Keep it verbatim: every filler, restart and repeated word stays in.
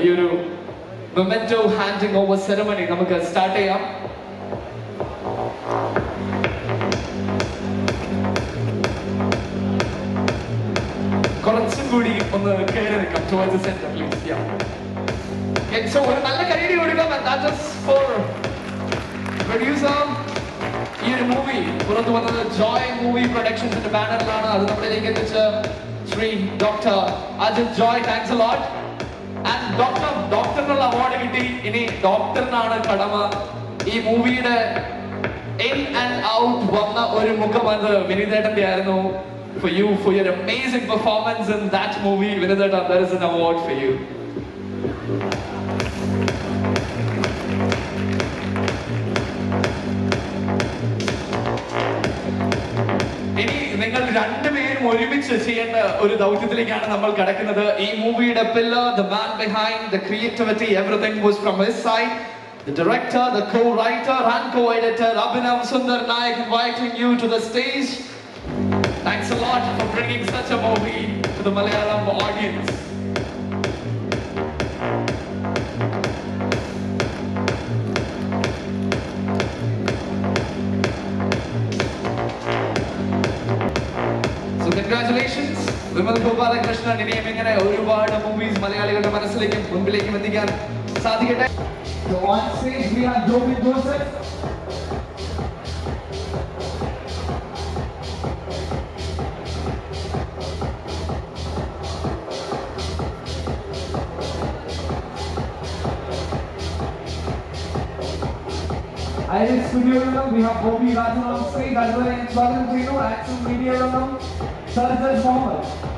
ഈ ഒരു memento handing over ceremony നമുക്ക് start ചെയ്യാം. കുറച്ചും കൂടി ഒന്ന് കയറി നിൽക്കാം towards the center please. Yeah. Okay, so ഒരു നല്ല കൈയടി കൊടുക്കാം. And that is for producer. ഈ ഒരു മൂവി പുറത്തു വന്നത് ജോയ് മൂവി പ്രൊഡക്ഷൻസിന്റെ ബാനറിലാണ്. അത് നമ്മളിലേക്ക് എത്തിച്ച Shri doctor Ajith Joy. Thanks a lot. And doctor ഡോക്ടറിനുള്ള അവാർഡ് കിട്ടി. ഇനി ഡോക്ടറിനാണ് കടമ. ഈ മൂവിയുടെ ഇൻ ആൻഡ് ഔട്ട് വന്ന ഒരു മുഖം അത് വിനീതേട്ടന്റെ ആയിരുന്നു. For you, for your amazing performance in that movie, Vineeth, there is an award for you. ഇനി നിങ്ങൾ രണ്ടുപേരും ഒരുമിച്ച് ചെയ്യേണ്ട ഒരു ദൗത്യത്തിലേക്കാണ് നമ്മൾ കടക്കുന്നത്. ഈ മൂവിയുടെ pillar, the man behind the creativity, everything was from his side. The director, the co-writer and co-editor, Abhinav, Sundar, Nayak, inviting you to the stage. Thanks a lot for bringing such a movie to the Malayalam audience. So congratulations, Vimal Gopalakrishnan. ഇനിയും ഇങ്ങനെ ഒരുപാട് movies മലയാളികളുടെ മനസ്സിലേക്കും മുൻപിലേക്കും എത്തിക്കാൻ സാധിക്കട്ടെ. So on stage we have Joby Joseph. Iris Studio Room, we have Bobby Rajan on stage, as well as Swagan Trino, Action Media Room, Succes Mohammed.